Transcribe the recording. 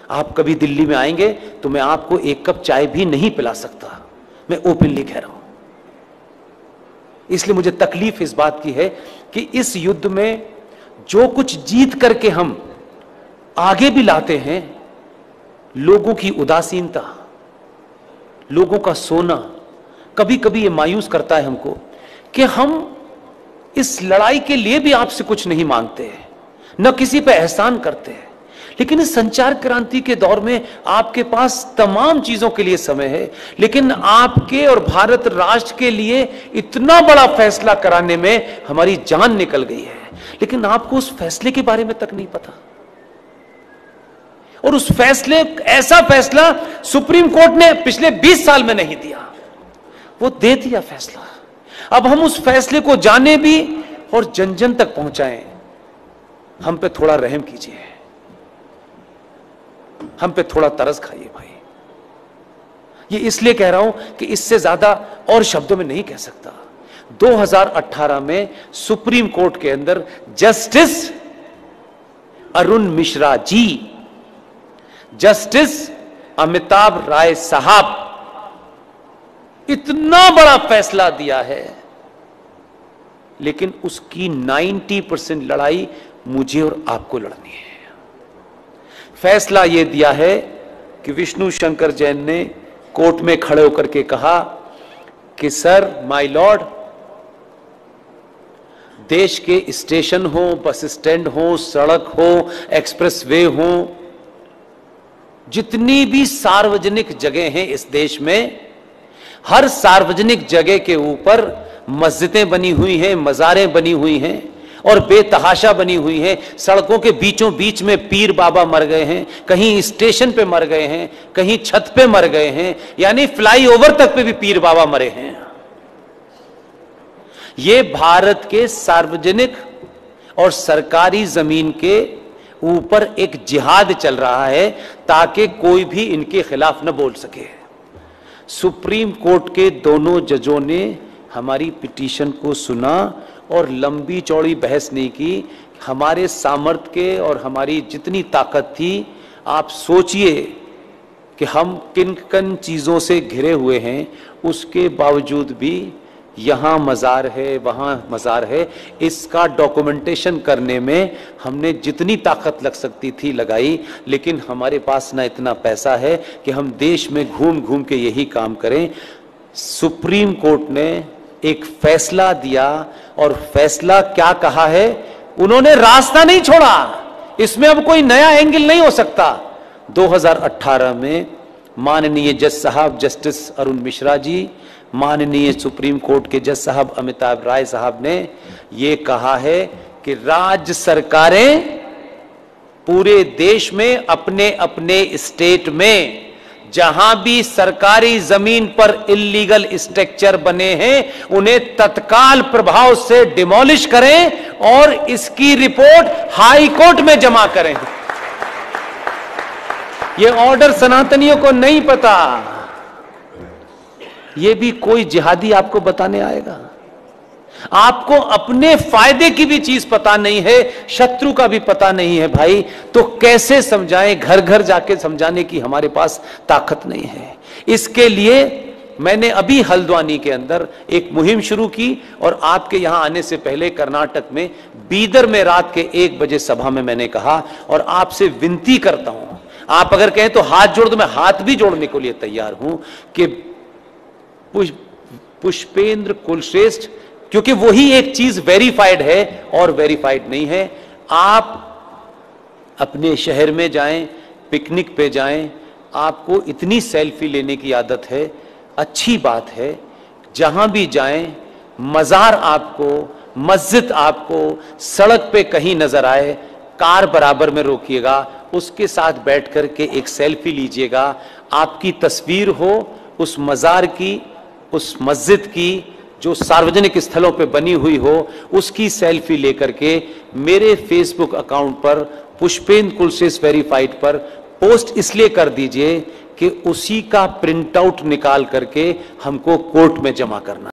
आप कभी दिल्ली में आएंगे तो मैं आपको एक कप चाय भी नहीं पिला सकता, मैं ओपनली कह रहा हूं। इसलिए मुझे तकलीफ इस बात की है कि इस युद्ध में जो कुछ जीत करके हम आगे भी लाते हैं, लोगों की उदासीनता, लोगों का सोना, कभी कभी ये मायूस करता है हमको कि हम इस लड़ाई के लिए भी आपसे कुछ नहीं मांगते हैं, न किसी पे एहसान करते हैं। लेकिन इस संचार क्रांति के दौर में आपके पास तमाम चीजों के लिए समय है, लेकिन आपके और भारत राष्ट्र के लिए इतना बड़ा फैसला कराने में हमारी जान निकल गई है, लेकिन आपको उस फैसले के बारे में तक नहीं पता। और उस फैसले, ऐसा फैसला सुप्रीम कोर्ट ने पिछले 20 साल में नहीं दिया, वो दे दिया फैसला। अब हम उस फैसले को जाने भी और जन जन तक पहुंचाएं। हम पे थोड़ा रहम कीजिए, हम पे थोड़ा तरस खाइए भाई। ये इसलिए कह रहा हूं कि इससे ज्यादा और शब्दों में नहीं कह सकता। 2018 में सुप्रीम कोर्ट के अंदर जस्टिस अरुण मिश्रा जी, जस्टिस अमिताभ राय साहब इतना बड़ा फैसला दिया है, लेकिन उसकी 90% लड़ाई मुझे और आपको लड़नी है। फैसला यह दिया है कि विष्णु शंकर जैन ने कोर्ट में खड़े होकर के कहा कि सर, माय लॉर्ड, देश के स्टेशन हो, बस स्टैंड हो, सड़क हो, एक्सप्रेसवे हो, जितनी भी सार्वजनिक जगह हैं इस देश में, हर सार्वजनिक जगह के ऊपर मस्जिदें बनी हुई हैं, मज़ारें बनी हुई हैं और बेतहाशा बनी हुई हैं। सड़कों के बीचों बीच में पीर बाबा मर गए हैं, कहीं स्टेशन पे मर गए हैं, कहीं छत पे मर गए हैं, यानी फ्लाईओवर तक पे भी पीर बाबा मरे हैं। ये भारत के सार्वजनिक और सरकारी जमीन के ऊपर एक जिहाद चल रहा है ताकि कोई भी इनके खिलाफ न बोल सके। सुप्रीम कोर्ट के दोनों जजों ने हमारी पिटीशन को सुना और लंबी चौड़ी बहस नहीं की। हमारे सामर्थ्य के और हमारी जितनी ताकत थी, आप सोचिए कि हम किन किन चीज़ों से घिरे हुए हैं, उसके बावजूद भी यहाँ मज़ार है, वहाँ मज़ार है, इसका डॉक्यूमेंटेशन करने में हमने जितनी ताकत लग सकती थी लगाई, लेकिन हमारे पास ना इतना पैसा है कि हम देश में घूम घूम के यही काम करें। सुप्रीम कोर्ट ने एक फैसला दिया और फैसला क्या कहा है, उन्होंने रास्ता नहीं छोड़ा, इसमें अब कोई नया एंगल नहीं हो सकता। 2018 में माननीय जज साहब जस्टिस अरुण मिश्रा जी, माननीय सुप्रीम कोर्ट के जज साहब अमिताभ राय साहब ने यह कहा है कि राज्य सरकारें पूरे देश में अपने अपने स्टेट में जहां भी सरकारी जमीन पर इल्लीगल स्ट्रक्चर बने हैं, उन्हें तत्काल प्रभाव से डिमोलिश करें और इसकी रिपोर्ट हाई कोर्ट में जमा करें। यह ऑर्डर सनातनियों को नहीं पता, यह भी कोई जिहादी आपको बताने आएगा। आपको अपने फायदे की भी चीज पता नहीं है, शत्रु का भी पता नहीं है भाई, तो कैसे समझाएं? घर घर जाके समझाने की हमारे पास ताकत नहीं है। इसके लिए मैंने अभी हल्द्वानी के अंदर एक मुहिम शुरू की और आपके यहां आने से पहले कर्नाटक में बीदर में रात के 1 बजे सभा में मैंने कहा, और आपसे विनती करता हूं, आप अगर कहें तो हाथ जोड़ दो, मैं हाथ भी जोड़ने के लिए तैयार हूं कि पुष्पेंद्र कुलश्रेष्ठ, क्योंकि वही एक चीज वेरीफाइड है और वेरीफाइड नहीं है। आप अपने शहर में जाएं, पिकनिक पे जाएं, आपको इतनी सेल्फी लेने की आदत है, अच्छी बात है। जहां भी जाएं, मज़ार आपको, मस्जिद आपको सड़क पे कहीं नजर आए, कार बराबर में रोकिएगा, उसके साथ बैठ करके एक सेल्फी लीजिएगा। आपकी तस्वीर हो उस मज़ार की, उस मस्जिद की जो सार्वजनिक स्थलों पे बनी हुई हो, उसकी सेल्फी लेकर के मेरे फेसबुक अकाउंट पर पुष्पेंद्र कुलश्रेष्ठ वेरीफाइड पर पोस्ट इसलिए कर दीजिए कि उसी का प्रिंट आउट निकाल करके हमको कोर्ट में जमा करना।